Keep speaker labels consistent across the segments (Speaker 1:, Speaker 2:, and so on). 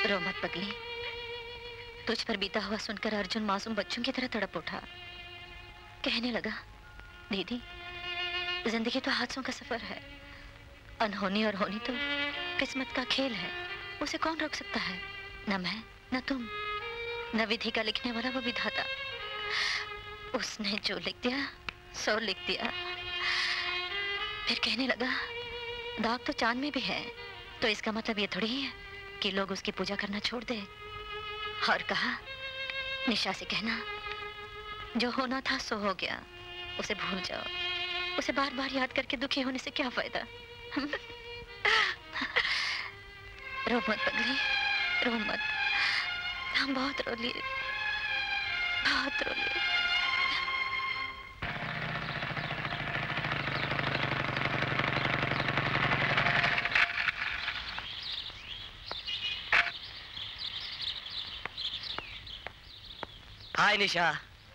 Speaker 1: रो मत पगली। तुझ पर बीता हुआ सुनकर अर्जुन मासूम बच्चों की तरह तड़प उठा। कहने लगा, दीदी जिंदगी तो हादसों का सफर है, अनहोनी और होनी तो किस्मत का खेल है, उसे कौन रोक सकता है? न मैं, न तुम, न विधि का लिखने वाला वो विधाता। उसने जो लिख दिया सो लिख दिया। फिर कहने लगा, दाग तो चांद में भी है, तो इसका मतलब ये थोड़ी ही है कि लोग उसकी पूजा करना छोड़ दे। और कहा, निशा से कहना, जो होना था सो हो गया, उसे भूल जाओ। उसे बार बार याद करके दुखी होने से क्या फायदा? रो मत पगली, रो मत। हम बहुत रो लिए, बहुत रो लिए।
Speaker 2: हाय निशा।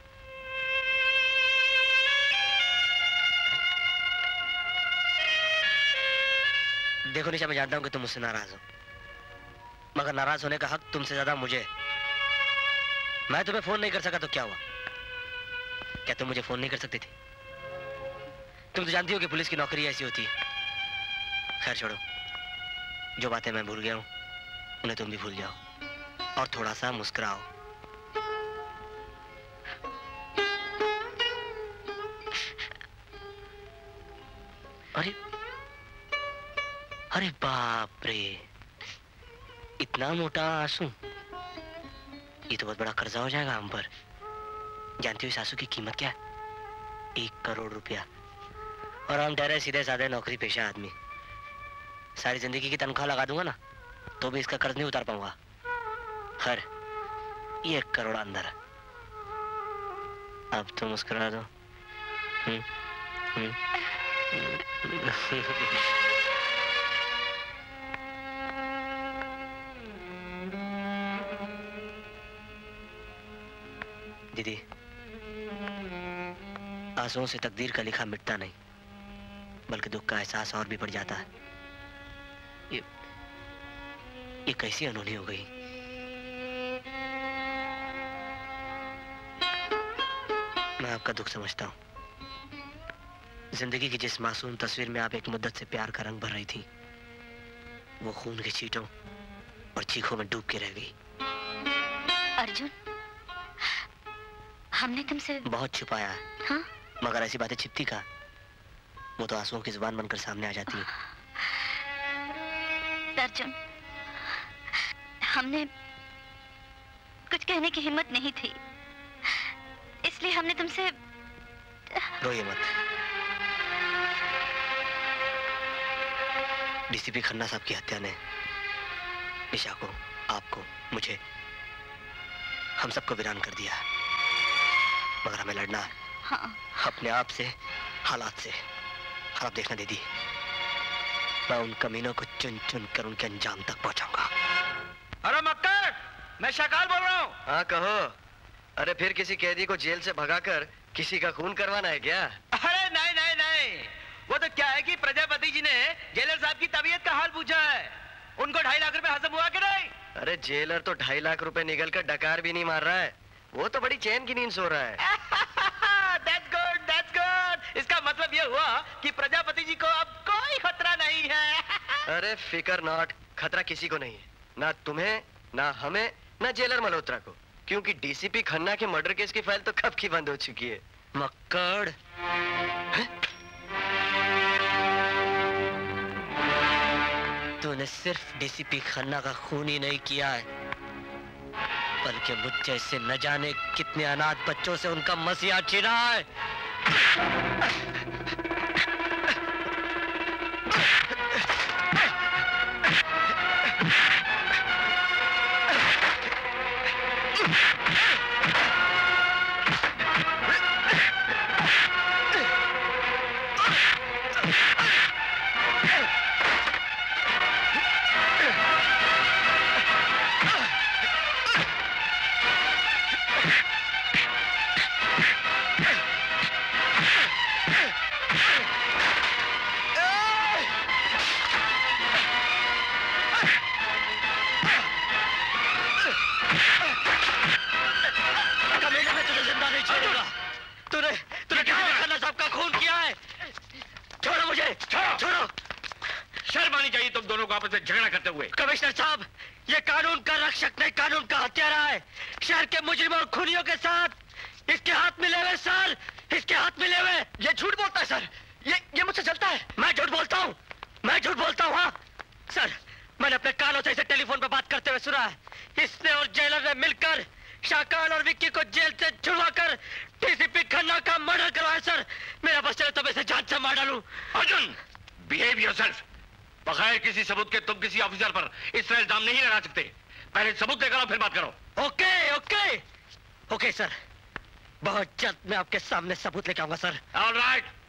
Speaker 2: देखो निशा, मैं जानता हूँ कि तुम मुझसे नाराज हो, मगर नाराज होने का हक तुमसे ज्यादा मुझे। मैं तुम्हें फोन नहीं कर सका तो क्या हुआ? क्या तुम मुझे फोन नहीं कर सकती थी? तुम तो जानती हो कि पुलिस की नौकरी ऐसी होती है। खैर छोड़ो, जो बातें मैं भूल गया हूँ उन्हें तुम भी भूल जाओ और थोड़ा सा मुस्कुराओ। अरे अरे बाप रे, इतना मोटा आंसू, ये तो बहुत बड़ा कर्जा हो जाएगा हम पर। जानती हो इस आंसू की कीमत क्या है? 1 करोड़ रुपया। और हम डरे सीधे साधे नौकरी पेशा आदमी, सारी जिंदगी की तनख्वाह लगा दूंगा ना तो भी इसका कर्ज नहीं उतार पाऊंगा। खैर, 1 करोड़ अंदर। अब तो मुस्कुरा दो। दीदी, आंसुओं से तकदीर का लिखा मिटता नहीं, बल्कि दुख का एहसास और भी बढ़ जाता है। ये कैसी अनहोनी हो गई? मैं आपका दुख समझता हूँ। जिंदगी की जिस मासूम तस्वीर में आप एक मुद्दत से प्यार का रंग भर रही थी, वो खून के छींटों और चीखों में डूब के रह गई।
Speaker 1: अर्जुन, हमने तुमसे
Speaker 2: बहुत छुपाया है।
Speaker 1: हाँ?
Speaker 2: मगर ऐसी बातें छिपती कहाँ? वो तो आंसुओं की जुबान बनकर सामने आ जाती है।
Speaker 1: अर्जुन, हमने कुछ कहने की हिम्मत नहीं थी, इसलिए हमने तुमसे।
Speaker 2: रोइए मत। डीसीपी खन्ना साहब की हत्या ने निशा को, आपको, मुझे, हम सबको वीरान कर दिया। मगर हमें लड़ना है।
Speaker 1: हाँ।
Speaker 2: अपने आप से, हालात से। और आप देखना दीदी, मैं उन कमीनों को चुन चुन कर उनके अंजाम तक पहुंचाऊंगा।
Speaker 3: अरे मक्कर, मैं शकाल बोल रहा हूँ।
Speaker 4: हाँ कहो। अरे फिर किसी कैदी को जेल से भगाकर किसी का खून करवाना है क्या?
Speaker 3: अरे नहीं नहीं नहीं, वो तो क्या है कि प्रजापति जी ने जेलर साहब की तबीयत का हाल पूछा है। उनको 2.5 लाख रुपए हजम हुआ कि नहीं?
Speaker 4: अरे जेलर तो 2.5 लाख रुपए निकल कर डकार भी नहीं मार रहा है, वो तो बड़ी चैन की नींद सो रहा है।
Speaker 3: That's good, that's good। इसका मतलब ये हुआ कि प्रजापति जी को अब कोई खतरा नहीं है।
Speaker 4: अरे फिकर नॉट, खतरा किसी को नहीं है, ना तुम्हें, ना हमें, ना जेलर मल्होत्रा को, क्योंकि डीसीपी खन्ना के मर्डर केस की फाइल तो कब की बंद हो चुकी है।
Speaker 2: मक्कड़, तूने सिर्फ डीसीपी खन्ना का खून ही नहीं किया है, बल्कि मुझ जैसे न जाने कितने अनाथ बच्चों से उनका मसीहा छीना है।
Speaker 5: शर्म आनी चाहिए तुम दोनों को आपस में झगड़ा करते हुए।
Speaker 2: कमिश्नर साहब, ये कानून का रक्षक नहीं, कानून का हत्यारा है। शहर के मुजरिमों और खूनियों के साथ इसके हाथ मिले हुए सर, इसके हाथ मिले हुए।
Speaker 4: ये झूठ बोलता है सर, ये मुझसे चलता है।
Speaker 2: मैं झूठ बोलता हूँ, मैं झूठ बोलता हूँ? हाँ सर, मैंने अपने कानों से इसे टेलीफोन पर बात करते हुए सुना है। इसने और जेलर ने मिलकर शाकाल और विक्की को जेल से छुड़वाकर डीसीपी खन्ना का मर्डर करवाया सर। मेरा बस चले तो मैं इसे जान से मार डालूं।
Speaker 5: Arjun, behave yourself. बगैर किसी सबूत के तुम किसी ऑफिसर पर इस तरह इल्जाम नहीं लगा सकते। पहले सबूत लेकर आओ, फिर बात करो।
Speaker 2: ओके ओके ओके सर, बहुत जल्द मैं आपके सामने सबूत लेके आऊंगा सर।
Speaker 5: All right,